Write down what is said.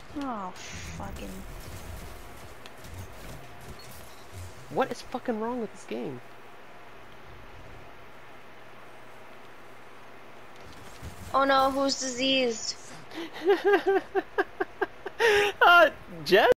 Oh, fucking. What is fucking wrong with this game? Oh no, who's diseased? uh, Jess?